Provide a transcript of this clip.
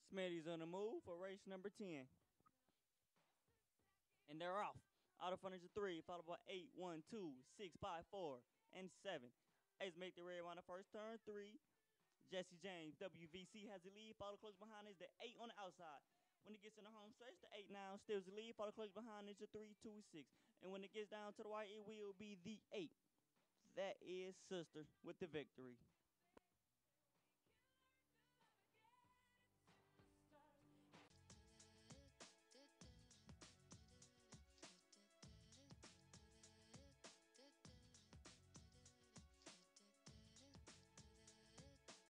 Smitty's on the move for race number 10. And they're off. Out of front is 3, followed by 8, 1, 2, 6, 5, 4, and 7. Ace make the red on the first turn. 3. Jesse James, WVC has the lead. Follow close behind is the 8 on the outside. When it gets in the home stretch, the 8 now steals the lead. Follow close behind is the 3, 2, 6. And when it gets down to the white, it will be the 8. That is Sister with the victory.